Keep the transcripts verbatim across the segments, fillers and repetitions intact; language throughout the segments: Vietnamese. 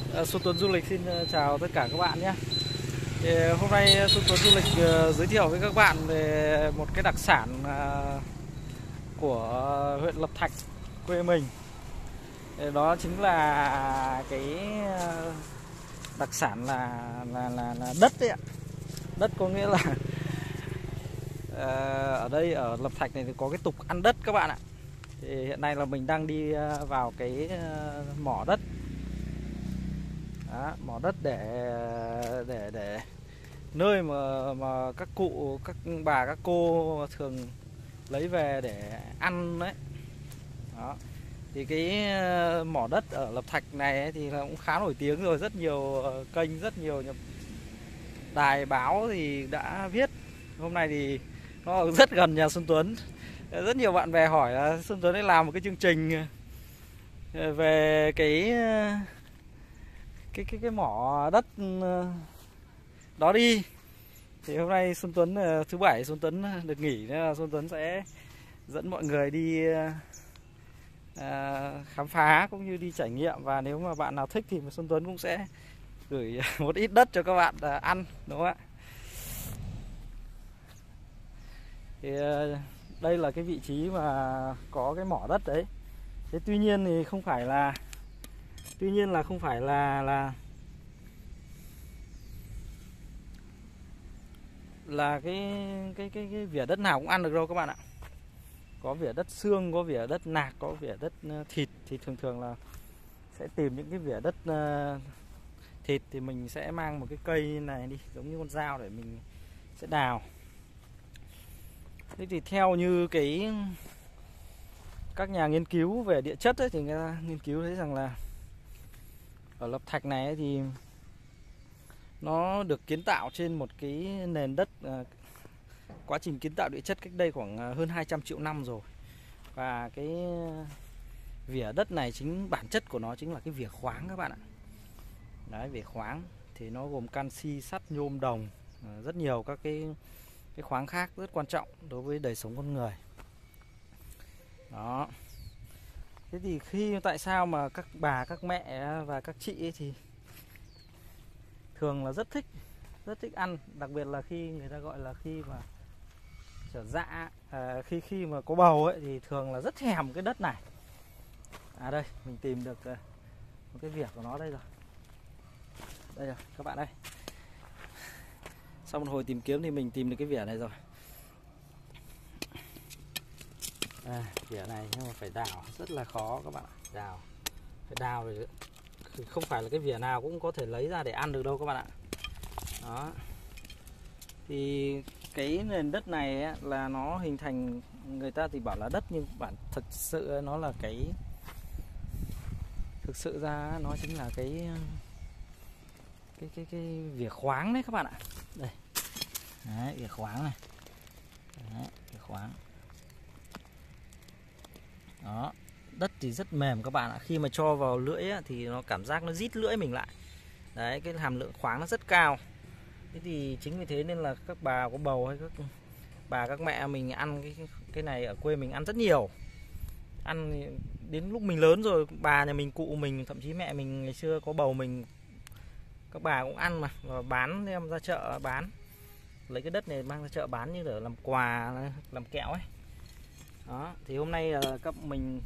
À, Xuân Tuấn Du lịch xin chào tất cả các bạn nhé. Thì hôm nay Xuân Tuấn Du lịch uh, giới thiệu với các bạn về một cái đặc sản uh, của huyện Lập Thạch, quê mình. Thì đó chính là cái uh, đặc sản là là là, là đất đấy ạ. Đất có nghĩa là uh, ở đây ở Lập Thạch này thì có cái tục ăn đất các bạn ạ. Thì hiện nay là mình đang đi uh, vào cái uh, mỏ đất. Đó, mỏ đất để để để nơi mà mà các cụ, các bà, các cô thường lấy về để ăn đấy. Đó. Thì cái mỏ đất ở Lập Thạch này ấy, thì cũng khá nổi tiếng rồi, rất nhiều kênh, rất nhiều đài báo thì đã viết. Hôm nay thì nó rất gần nhà Xuân Tuấn. Rất nhiều bạn bè hỏi là Xuân Tuấn ấy làm một cái chương trình về cái cái cái cái mỏ đất đó đi. Thì hôm nay Xuân Tuấn thứ bảy Xuân Tuấn được nghỉ nên là Xuân Tuấn sẽ dẫn mọi người đi à, khám phá cũng như đi trải nghiệm, và nếu mà bạn nào thích thì Xuân Tuấn cũng sẽ gửi một ít đất cho các bạn ăn, đúng không ạ? Thì đây là cái vị trí mà có cái mỏ đất đấy. Thế tuy nhiên thì không phải là tuy nhiên là không phải là là là cái cái cái cái vỉa đất nào cũng ăn được đâu các bạn ạ. Có vỉa đất xương, có vỉa đất nạc, có vỉa đất thịt. Thì thường thường là sẽ tìm những cái vỉa đất thịt thì mình sẽ mang một cái cây này đi, giống như con dao, để mình sẽ đào. Thế thì theo như cái các nhà nghiên cứu về địa chất ấy, thì người ta nghiên cứu thấy rằng là ở Lập Thạch này ấy, thì nó được kiến tạo trên một cái nền đất, quá trình kiến tạo địa chất cách đây khoảng hơn hai trăm triệu năm rồi. Và cái vỉa đất này chính bản chất của nó chính là cái vỉa khoáng các bạn ạ. Đấy, vỉa khoáng thì nó gồm canxi, sắt, nhôm, đồng, rất nhiều các cái cái khoáng khác rất quan trọng đối với đời sống con người. Đó. Thế thì khi tại sao mà các bà, các mẹ và các chị ấy thì thường là rất thích rất thích ăn, đặc biệt là khi người ta gọi là khi mà trở dạ, à, khi khi mà có bầu ấy thì thường là rất thèm cái đất này. À đây, mình tìm được một cái vỉa của nó đây rồi. Đây rồi các bạn đây. Sau một hồi tìm kiếm thì mình tìm được cái vỉa này rồi. À, vỉa này nhưng mà phải đào rất là khó các bạn ạ. Đào phải đào rồi, không phải là cái vỉa nào cũng có thể lấy ra để ăn được đâu các bạn ạ. Đó. Thì cái nền đất này ấy, là nó hình thành, người ta thì bảo là đất nhưng bản thực sự nó là cái thực sự ra nó chính là cái cái cái cái vỉa khoáng đấy các bạn ạ. Đây. Đấy, vỉa khoáng này. Đấy, vỉa khoáng. Đó, đất thì rất mềm các bạn ạ. Khi mà cho vào lưỡi á, thì nó cảm giác nó rít lưỡi mình lại. Đấy, cái hàm lượng khoáng nó rất cao. Thế thì chính vì thế nên là các bà có bầu hay các bà, các mẹ mình ăn cái cái này ở quê mình ăn rất nhiều. Ăn đến lúc mình lớn rồi, bà nhà mình, cụ mình, thậm chí mẹ mình ngày xưa có bầu mình, các bà cũng ăn mà, và bán, đem ra chợ bán. Lấy cái đất này mang ra chợ bán như để làm quà, làm kẹo ấy. Đó, thì hôm nay là các mình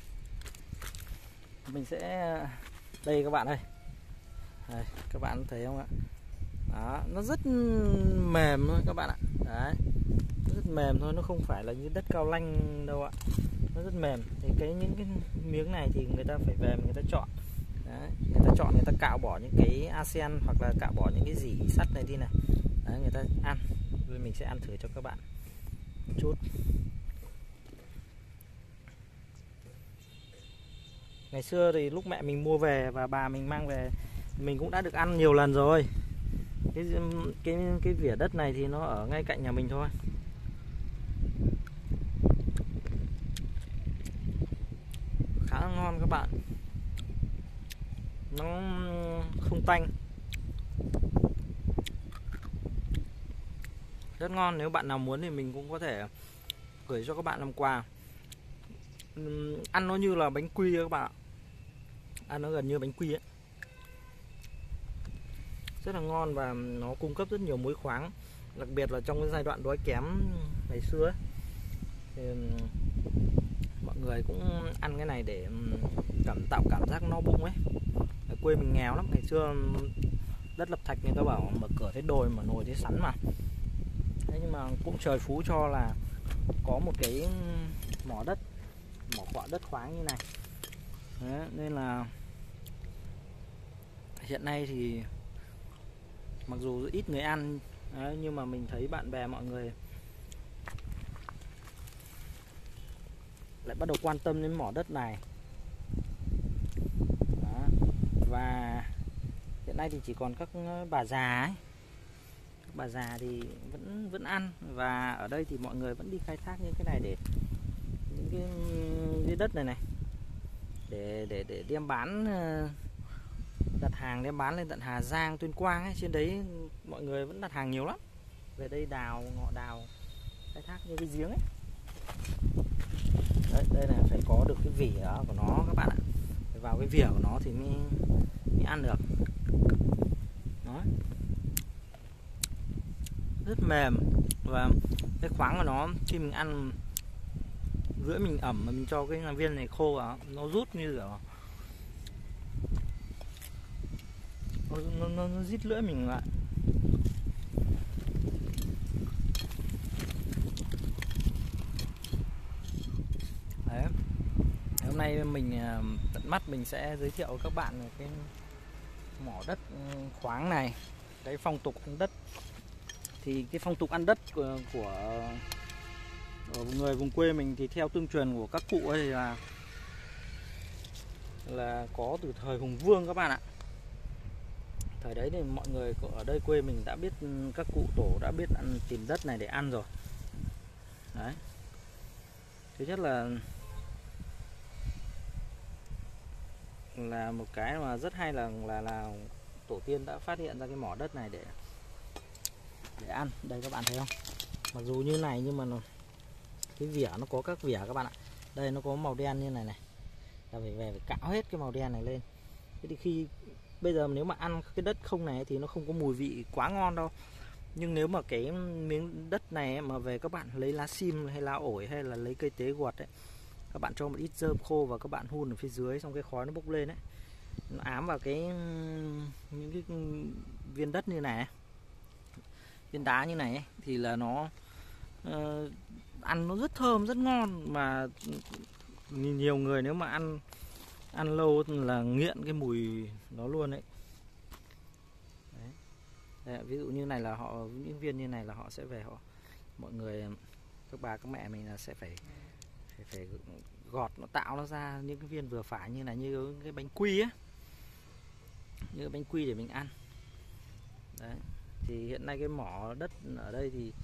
mình sẽ đây các bạn ơi. Đây, các bạn thấy không ạ? Đó, nó rất mềm thôi các bạn ạ. Đấy, nó rất mềm thôi, nó không phải là như đất cao lanh đâu ạ. Nó rất mềm. Thì cái những cái miếng này thì người ta phải về người ta chọn. Đấy, người ta chọn, người ta cạo bỏ những cái arsen hoặc là cạo bỏ những cái dỉ sắt này đi này. Đấy, người ta ăn. Rồi mình sẽ ăn thử cho các bạn một chút. Ngày xưa thì lúc mẹ mình mua về và bà mình mang về, mình cũng đã được ăn nhiều lần rồi. Cái cái cái vỉa đất này thì nó ở ngay cạnh nhà mình thôi. Khá là ngon các bạn. Nó không tanh. Rất ngon, nếu bạn nào muốn thì mình cũng có thể gửi cho các bạn làm quà. Ăn nó như là bánh quy các bạn ạ. Ăn nó gần như bánh quy ấy. rất là ngon và nó cung cấp rất nhiều muối khoáng, đặc biệt là trong cái giai đoạn đói kém ngày xưa ấy. Thì mọi người cũng ăn cái này để cảm tạo cảm giác no bụng ấy. Ở quê mình nghèo lắm, ngày xưa đất lập thạch người ta bảo mở cửa thấy đồi mà nồi thấy sắn mà. Thế nhưng mà cũng trời phú cho là có một cái mỏ đất, mỏ quạ đất khoáng như này. Đấy, nên là hiện nay thì mặc dù ít người ăn đấy, nhưng mà mình thấy bạn bè mọi người lại bắt đầu quan tâm đến mỏ đất này. Đó. Và hiện nay thì chỉ còn các bà già ấy. Các bà già thì vẫn vẫn ăn, và ở đây thì mọi người vẫn đi khai thác những cái này để những cái, cái đất này này để để để đem bán, đặt hàng đem bán lên tận Hà Giang, Tuyên Quang ấy, trên đấy mọi người vẫn đặt hàng nhiều lắm. Về đây đào, ngọ đào, khai thác những cái giếng ấy. Đấy, đây là phải có được cái vỉa của nó các bạn ạ. Phải vào cái vỉa của nó thì mới, mới ăn được. Đó. Rất mềm, và cái khoáng của nó khi mình ăn rưỡi mình ẩm mà mình cho cái viên này khô vào nó rút như kiểu nó, nó, nó, nó rít lưỡi mình lại. Đấy. Hôm nay mình tận mắt mình sẽ giới thiệu các bạn cái mỏ đất khoáng này, cái phong tục ăn đất. Thì cái phong tục ăn đất của, của người vùng quê mình thì theo tương truyền của các cụ ấy là là có từ thời Hùng Vương các bạn ạ. Thời đấy thì mọi người ở đây quê mình đã biết, các cụ tổ đã biết ăn tìm đất này để ăn rồi. Đấy. Thứ nhất là là một cái mà rất hay là là là tổ tiên đã phát hiện ra cái mỏ đất này để để ăn. Đây các bạn thấy không? Mặc dù như này nhưng mà nó, cái vỉa nó có các vỉa các bạn ạ. Đây nó có màu đen như này này. Ta phải về phải cạo hết cái màu đen này lên. Thế thì khi bây giờ nếu mà ăn cái đất không này thì nó không có mùi vị quá ngon đâu. Nhưng nếu mà cái miếng đất này mà về các bạn lấy lá sim hay lá ổi hay là lấy cây tế guột ấy, các bạn cho một ít rơm khô và các bạn hun ở phía dưới, xong cái khói nó bốc lên ấy, nó ám vào cái những cái viên đất như này, viên đá như này ấy, thì là nó uh, ăn nó rất thơm, rất ngon. Mà nhiều người nếu mà ăn ăn lâu là nghiện cái mùi nó luôn đấy. Đấy. Đấy, ví dụ như này là họ, những viên như này là họ sẽ về họ, mọi người, các bà các mẹ mình là sẽ phải phải, phải gọt nó, tạo nó ra những cái viên vừa phải như này, như cái bánh quy á, như cái bánh quy để mình ăn. Đấy. Thì hiện nay cái mỏ đất ở đây thì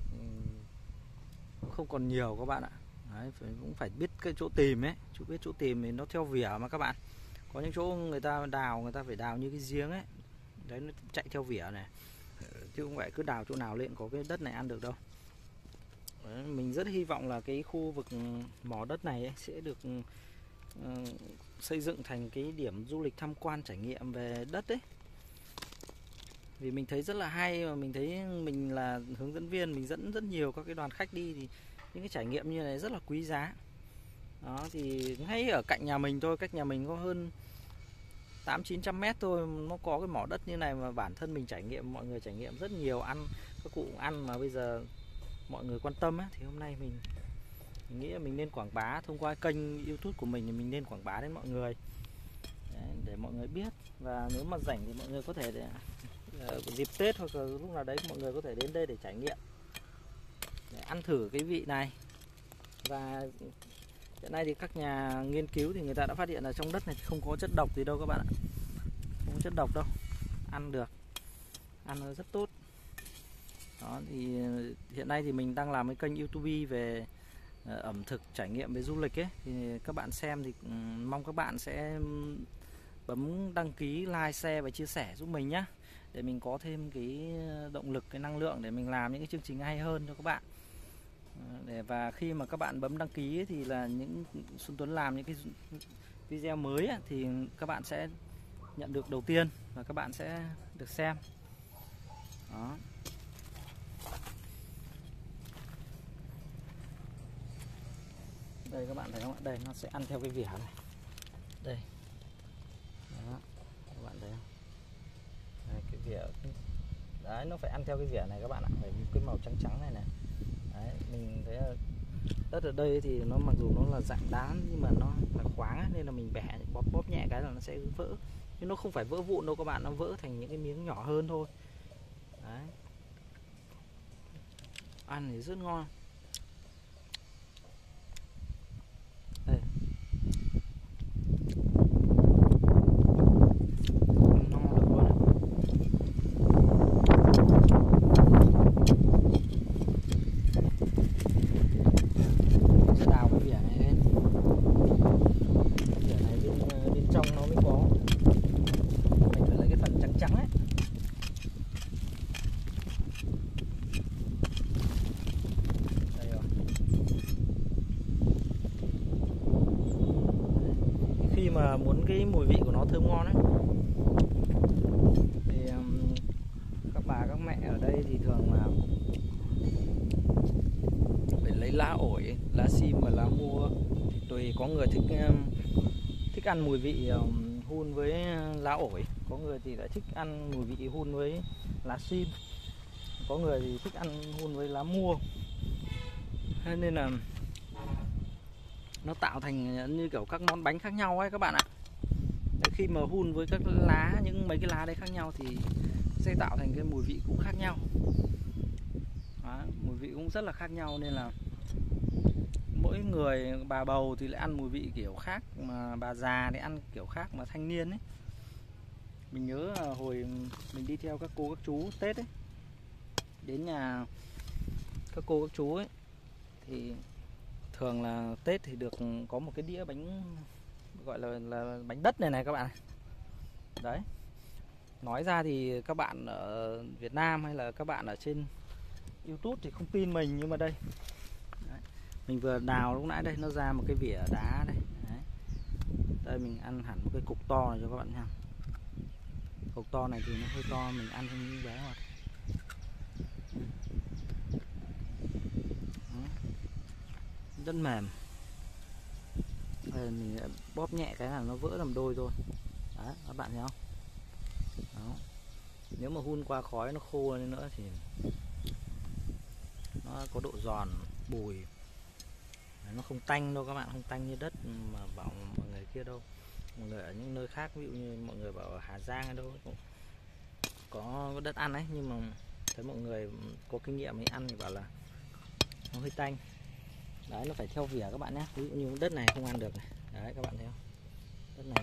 không còn nhiều các bạn ạ. Đấy, phải, cũng phải biết cái chỗ tìm ấy, chú biết chỗ tìm thì nó theo vỉa mà các bạn. Có những chỗ người ta đào, người ta phải đào như cái giếng ấy, đấy nó chạy theo vỉa này, chứ không phải cứ đào chỗ nào lên có cái đất này ăn được đâu. Đấy, mình rất hy vọng là cái khu vực mỏ đất này ấy sẽ được uh, xây dựng thành cái điểm du lịch tham quan trải nghiệm về đất ấy. Vì mình thấy rất là hay, và mình thấy mình là hướng dẫn viên, mình dẫn rất nhiều các cái đoàn khách đi thì những cái trải nghiệm như này rất là quý giá. Đó, thì ngay ở cạnh nhà mình thôi, cách nhà mình có hơn tám chín trăm mét thôi, nó có cái mỏ đất như này mà bản thân mình trải nghiệm, mọi người trải nghiệm rất nhiều, ăn các cụ cũng ăn mà bây giờ mọi người quan tâm ấy, thì hôm nay mình, mình nghĩ là mình nên quảng bá thông qua kênh YouTube của mình, thì mình nên quảng bá đến mọi người. Đấy, để mọi người biết. Và nếu mà rảnh thì mọi người có thể để, uh, dịp Tết hoặc là lúc nào đấy mọi người có thể đến đây để trải nghiệm, để ăn thử cái vị này. Và hiện nay thì các nhà nghiên cứu thì người ta đã phát hiện là trong đất này thì không có chất độc gì đâu các bạn ạ, không có chất độc đâu, ăn được, ăn nó rất tốt. Đó, thì hiện nay thì mình đang làm cái kênh YouTube về ẩm thực trải nghiệm về du lịch ấy, thì các bạn xem thì mong các bạn sẽ bấm đăng ký, like, share và chia sẻ giúp mình nhé, để mình có thêm cái động lực, cái năng lượng để mình làm những cái chương trình hay hơn cho các bạn. Để và khi mà các bạn bấm đăng ký ấy, thì là những Xuân Tuấn làm những cái video mới ấy, thì các bạn sẽ nhận được đầu tiên và các bạn sẽ được xem. Đó. Đây các bạn thấy không ạ? Đây nó sẽ ăn theo cái vỉa này. Đây. Đó. Các bạn thấy không? Đây, cái vỉa. Đấy, nó phải ăn theo cái vỉa này các bạn ạ. Phải cái màu trắng trắng này này. Đấy, mình thấy là đất ở đây thì nó mặc dù nó là dạng đá nhưng mà nó là khoáng ấy, nên là mình bẻ bóp bóp nhẹ cái là nó sẽ vỡ. Nhưng nó không phải vỡ vụn đâu các bạn, nó vỡ thành những cái miếng nhỏ hơn thôi. Đấy. Ăn thì rất ngon. Đây. Ăn no được luôn đấy. Sẽ đào cái vỉa này lên. Vỉa này bên, bên trong nó mới có. Mình phải lấy cái phần trắng trắng ấy. Khi mà muốn cái mùi vị của nó thơm ngon ấy thì um, các bà các mẹ ở đây thì thường là phải lấy lá ổi, lá sim và lá mua, thì tùy, có người thích um, thích ăn mùi vị um, hun với lá ổi, có người thì lại thích ăn mùi vị hun với lá sim, có người thì thích ăn hun với lá mua. Thế nên là nó tạo thành như kiểu các món bánh khác nhau ấy các bạn ạ. Đấy, khi mà hun với các lá, những mấy cái lá đấy khác nhau thì sẽ tạo thành cái mùi vị cũng khác nhau. Đó, mùi vị cũng rất là khác nhau, nên là mỗi người, bà bầu thì lại ăn mùi vị kiểu khác, mà bà già thì ăn kiểu khác, mà thanh niên ấy. Mình nhớ là hồi mình đi theo các cô các chú Tết ấy, đến nhà các cô các chú ấy thì thường là Tết thì được có một cái đĩa bánh gọi là, là bánh đất này này các bạn. Đấy. Nói ra thì các bạn ở Việt Nam hay là các bạn ở trên YouTube thì không tin mình, nhưng mà đây. Đấy. Mình vừa đào lúc nãy đây, nó ra một cái vỉa đá đây. Đấy. Đây mình ăn hẳn một cái cục to này cho các bạn nha. Cục to này thì nó hơi to, mình ăn không như bé mà. Rất mềm. Đây, mình bóp nhẹ cái là nó vỡ làm đôi thôi. Đấy, các bạn thấy không? Đó. Nếu mà hun qua khói nó khô lên nữa thì nó có độ giòn, bùi. Đấy, nó không tanh đâu các bạn, không tanh như đất mà bảo mọi người kia đâu. Mọi người ở những nơi khác, ví dụ như mọi người bảo ở Hà Giang hay đâu cũng có đất ăn ấy, nhưng mà thấy mọi người có kinh nghiệm ấy ăn thì bảo là nó hơi tanh. Đấy, nó phải theo vỉa các bạn nhé. Ví dụ như đất này không ăn được này. Đấy các bạn thấy không? Đất này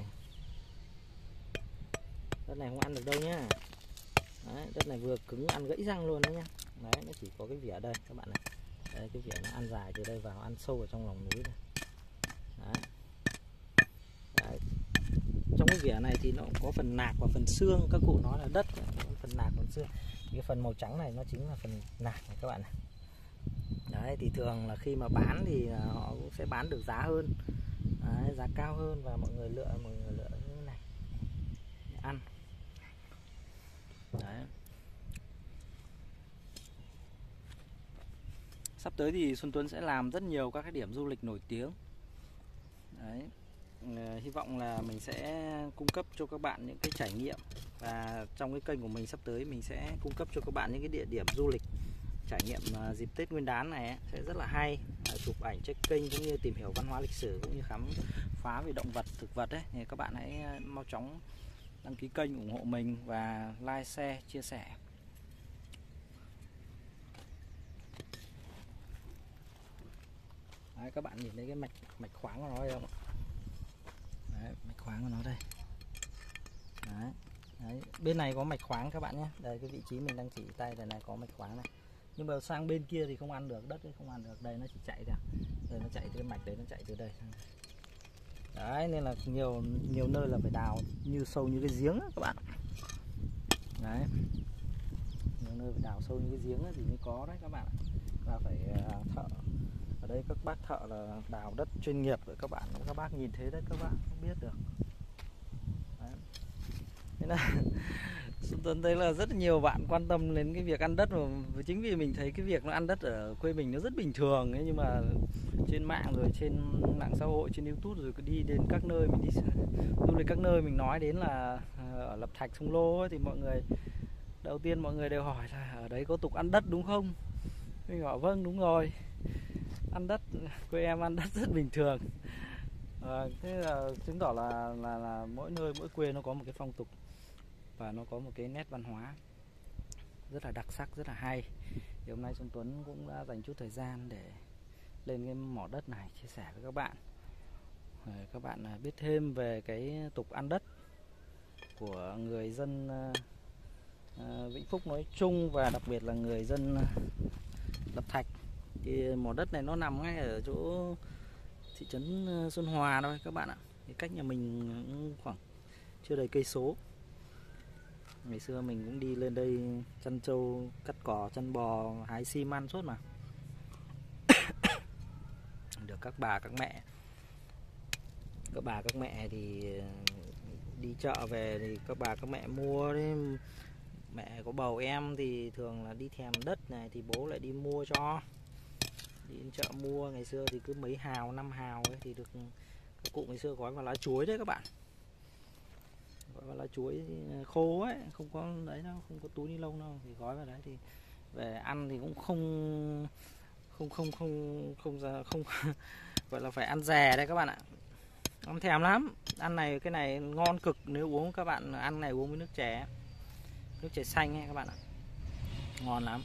Đất này không ăn được đâu nhá. Đấy, đất này vừa cứng ăn gãy răng luôn đấy nhá. Đấy, nó chỉ có cái vỉa đây các bạn này. Đấy, cái vỉa nó ăn dài từ đây vào, ăn sâu vào trong lòng núi này. Đấy. Đấy. Trong cái vỉa này thì nó có phần nạc và phần xương. Các cụ nói là đất, phần nạc phần xương. Cái phần màu trắng này nó chính là phần nạc này các bạn này. Đấy, thì thường là khi mà bán thì họ cũng sẽ bán được giá hơn. Đấy, giá cao hơn, và mọi người lựa mọi người lựa như thế này để ăn. Đấy. Sắp tới thì Xuân Tuấn sẽ làm rất nhiều các cái điểm du lịch nổi tiếng. Đấy. Hy vọng là mình sẽ cung cấp cho các bạn những cái trải nghiệm, và trong cái kênh của mình sắp tới mình sẽ cung cấp cho các bạn những cái địa điểm du lịch trải nghiệm dịp Tết Nguyên đán này ấy, sẽ rất là hay, chụp ảnh check-in cũng như tìm hiểu văn hóa lịch sử cũng như khám phá về động vật, thực vật ấy. Thì các bạn hãy mau chóng đăng ký kênh ủng hộ mình và like, share, chia sẻ. Đấy, các bạn nhìn thấy cái mạch mạch khoáng của nó đây không ạ? Đấy, mạch khoáng của nó đây. Đấy. Đấy, bên này có mạch khoáng các bạn nhé. Đây, cái vị trí mình đang chỉ tay đây này có mạch khoáng này. Nhưng mà sang bên kia thì không ăn được, đất ấy không ăn được. Đây nó chỉ chạy thôi. Đây nó chạy từ cái mạch đấy, nó chạy từ đây. Đấy, nên là nhiều nhiều nơi là phải đào như sâu như cái giếng đó, các bạn. Đấy. Nhiều nơi phải đào sâu như cái giếng thì mới có đấy các bạn. Là phải thợ. Ở đây các bác thợ là đào đất chuyên nghiệp rồi các bạn. Các bác nhìn thấy đấy các bạn không biết được. Đấy. Thế là Xuân Tuấn thấy là rất nhiều bạn quan tâm đến cái việc ăn đất, mà chính vì mình thấy cái việc nó ăn đất ở quê mình nó rất bình thường ấy, nhưng mà trên mạng rồi trên mạng xã hội, trên YouTube rồi cứ đi đến các nơi mình đi du lịch các nơi mình nói đến là ở Lập Thạch Sông Lô ấy, thì mọi người đầu tiên mọi người đều hỏi là ở đấy có tục ăn đất đúng không? Mình bảo vâng, đúng rồi, ăn đất, quê em ăn đất rất bình thường. À, thế là chứng tỏ là, là là mỗi nơi mỗi quê nó có một cái phong tục và nó có một cái nét văn hóa rất là đặc sắc, rất là hay. Thì hôm nay Xuân Tuấn cũng đã dành chút thời gian để lên cái mỏ đất này chia sẻ với các bạn, để các bạn biết thêm về cái tục ăn đất của người dân Vĩnh Phúc nói chung, và đặc biệt là người dân Lập Thạch. Thì mỏ đất này nó nằm ngay ở chỗ thị trấn Xuân Hòa thôi các bạn ạ. Thì cách nhà mình khoảng chưa đầy cây số. Ngày xưa mình cũng đi lên đây chăn trâu, cắt cỏ, chăn bò, hái sim ăn suốt mà. Được các bà các mẹ các bà các mẹ thì đi chợ về thì các bà các mẹ mua đấy. Mẹ có bầu em thì thường là đi thèm đất này thì bố lại đi mua cho. Đi đến chợ mua, ngày xưa thì cứ mấy hào, năm hào ấy thì được, các cụ ngày xưa gói vào lá chuối đấy các bạn. Gói vào lá chuối khô ấy, không có đấy đâu, không có túi ni lông đâu, thì gói vào đấy thì về ăn thì cũng không không không không không không, không, không gọi là phải ăn rè đây các bạn ạ. Ăn thèm lắm. Ăn này, cái này ngon cực, nếu uống các bạn ăn này uống với nước chè, nước chè xanh ấy các bạn ạ, ngon lắm.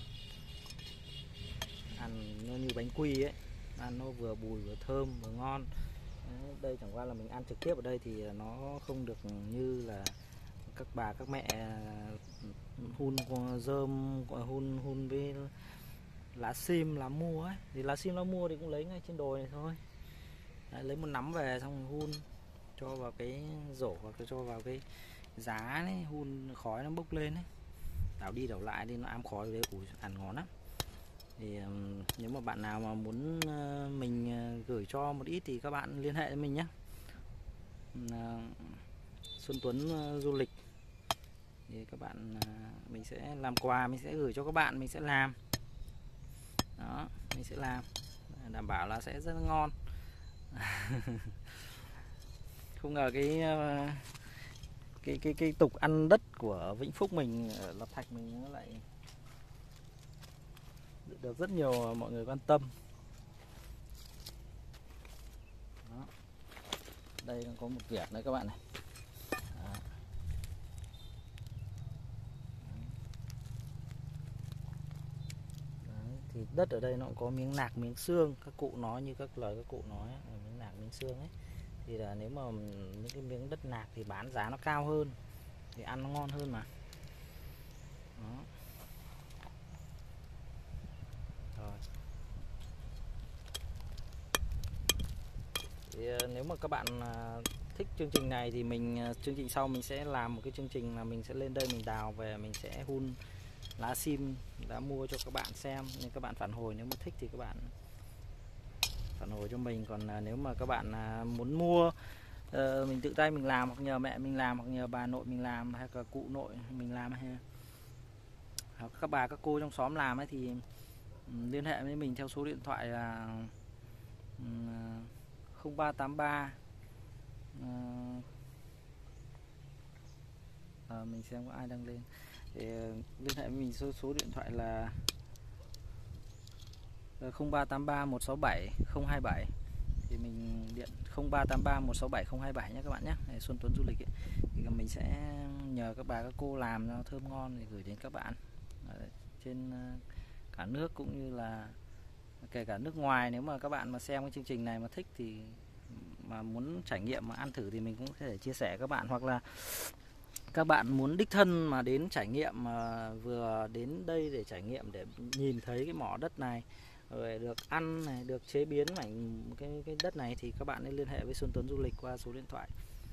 Ăn nó như bánh quy ấy, ăn nó vừa bùi vừa thơm vừa ngon. Đấy, đây chẳng qua là mình ăn trực tiếp ở đây thì nó không được như là các bà các mẹ hun rơm, hun hun với lá sim lá mua ấy. Thì lá sim lá mua thì cũng lấy ngay trên đồi này thôi. Đấy, lấy một nắm về xong hun cho vào cái rổ hoặc là cho vào cái giá ấy, hun khói nó bốc lên ấy, đảo đi đảo lại đi nó ám khói đấy, ủi ăn ngon lắm. Thì um, nếu mà bạn nào mà muốn uh, mình uh, gửi cho một ít thì các bạn liên hệ với mình nhé. uh, Xuân Tuấn uh, du lịch thì các bạn uh, mình sẽ làm quà, mình sẽ gửi cho các bạn, mình sẽ làm đó, mình sẽ làm đảm bảo là sẽ rất ngon. Không ngờ cái uh, cái cái cái tục ăn đất của Vĩnh Phúc mình ở Lập Thạch mình nó lại được rất nhiều mọi người quan tâm. Đó. Đây có một việc nữa các bạn này. Đó. Đấy, thì đất ở đây nó cũng có miếng nạc miếng xương, các cụ nói như các lời các cụ nói là miếng nạc miếng xương ấy. Thì là nếu mà những cái miếng đất nạc thì bán giá nó cao hơn, thì ăn nó ngon hơn mà. Đó. Rồi. Thì nếu mà các bạn thích chương trình này thì mình chương trình sau mình sẽ làm một cái chương trình là mình sẽ lên đây mình đào về, mình sẽ hun lá sim đã mua cho các bạn xem, nên các bạn phản hồi, nếu mà thích thì các bạn phản hồi cho mình. Còn nếu mà các bạn muốn mua uh, mình tự tay mình làm, hoặc nhờ mẹ mình làm, hoặc nhờ bà nội mình làm, hay là cụ nội mình làm, hay hoặc các bà các cô trong xóm làm ấy, thì liên hệ với mình theo số điện thoại là không ba tám ba. À, mình xem có ai đang lên thì liên hệ với mình số, số điện thoại là không ba tám ba một sáu bảy không hai bảy, thì mình điện không ba tám ba một sáu bảy không hai bảy nhé các bạn nhé. Để Xuân Tuấn du lịch ấy, thì mình sẽ nhờ các bà các cô làm nó thơm ngon để gửi đến các bạn ở trên cả nước cũng như là kể cả nước ngoài. Nếu mà các bạn mà xem cái chương trình này mà thích thì mà muốn trải nghiệm mà ăn thử thì mình cũng có thể chia sẻ các bạn, hoặc là các bạn muốn đích thân mà đến trải nghiệm, mà vừa đến đây để trải nghiệm, để nhìn thấy cái mỏ đất này, rồi được ăn này, được chế biến mảnh cái cái đất này, thì các bạn nên liên hệ với Xuân Tuấn du lịch qua số điện thoại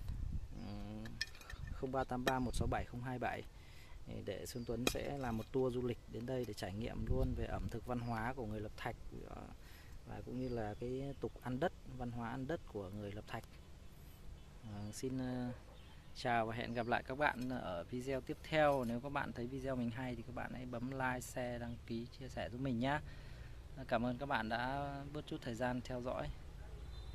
không ba tám ba một sáu bảy không hai bảy, để Xuân Tuấn sẽ làm một tour du lịch đến đây để trải nghiệm luôn về ẩm thực văn hóa của người Lập Thạch, và cũng như là cái tục ăn đất, văn hóa ăn đất của người Lập Thạch. À, xin Chào và hẹn gặp lại các bạn ở video tiếp theo. Nếu các bạn thấy video mình hay thì các bạn hãy bấm like, share, đăng ký, chia sẻ giúp mình nhé. Cảm ơn các bạn đã bớt chút thời gian theo dõi.